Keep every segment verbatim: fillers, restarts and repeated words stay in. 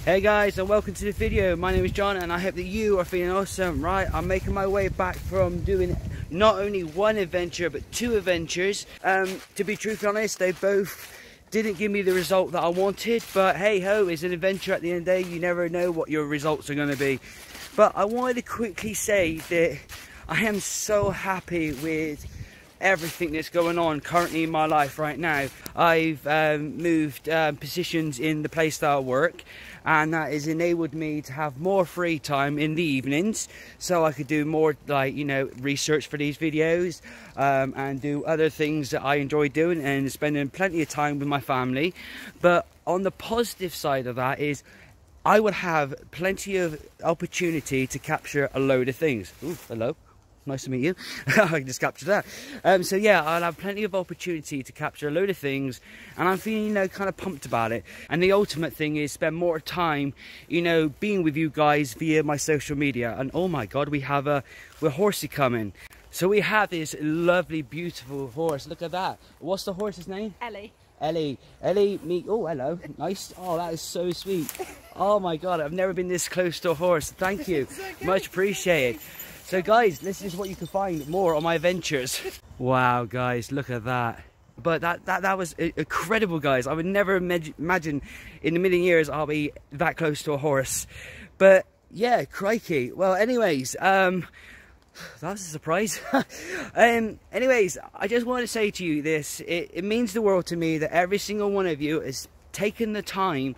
Hey guys, and welcome to the video. My name is John and I hope that you are feeling awesome. Right, I'm making my way back from doing not only one adventure but two adventures. Um, to be truthfully honest, they both didn't give me the result that I wanted, but hey ho, it's an adventure at the end of the day. You never know what your results are going to be. But I wanted to quickly say that I am so happy with everything that's going on currently in my life right now. I've um, moved um, positions in the place that I work, and that has enabled me to have more free time in the evenings, so I could do more, like, you know, research for these videos, um, and do other things that I enjoy doing, and spending plenty of time with my family. But on the positive side of that is I would have plenty of opportunity to capture a load of things. Ooh, hello. Nice to meet you. I just captured that. Um, so yeah, I'll have plenty of opportunity to capture a load of things, and I'm feeling, you know, kind of pumped about it. And the ultimate thing is spend more time, you know, being with you guys via my social media. And oh my God, we have a we're horsey coming. So we have this lovely, beautiful horse. Look at that. What's the horse's name? Ellie. Ellie. Ellie, me. Oh, hello. Nice. Oh, that is so sweet. Oh my God, I've never been this close to a horse. Thank you. Okay. Much appreciated. So guys, this is what you can find more on my adventures. Wow guys, look at that. But that that, that was incredible, guys. I would never imagine in a million years I'll be that close to a horse. But yeah, crikey. Well, anyways, um, that was a surprise. um, anyways, I just want to say to you this. It, it means the world to me that every single one of you has taken the time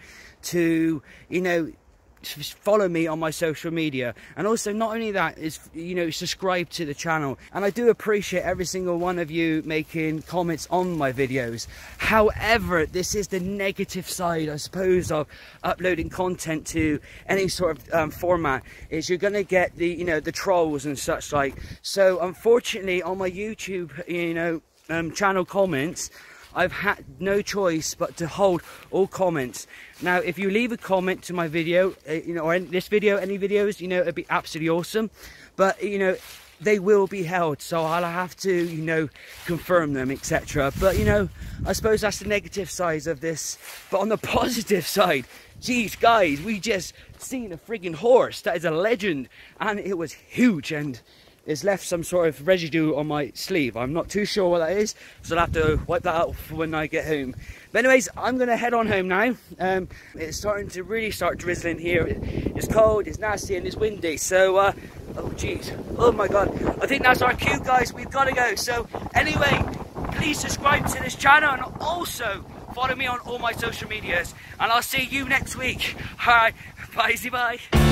to, you know, follow me on my social media, and also not only that is, you know, subscribe to the channel. And I do appreciate every single one of you making comments on my videos. However, this is the negative side, I suppose, of uploading content to any sort of um, format, is you're going to get the, you know, the trolls and such like. So unfortunately on my YouTube, you know, um, channel comments, I've had no choice but to hold all comments. Now, if you leave a comment to my video, uh, you know, or in this video, any videos, you know, it'd be absolutely awesome. But, you know, they will be held, so I'll have to, you know, confirm them, et cetera. But, you know, I suppose that's the negative side of this. But on the positive side, geez, guys, we just seen a friggin' horse that is a legend, and it was huge, and it's left some sort of residue on my sleeve. I'm not too sure what that is, so I'll have to wipe that out when I get home. But anyways, I'm going to head on home now. Um, it's starting to really start drizzling here. It's cold, it's nasty, and it's windy. So, uh, oh geez, oh my God. I think that's our cue, guys. We've got to go. So anyway, please subscribe to this channel, and also follow me on all my social medias. And I'll see you next week. All right, bye-bye.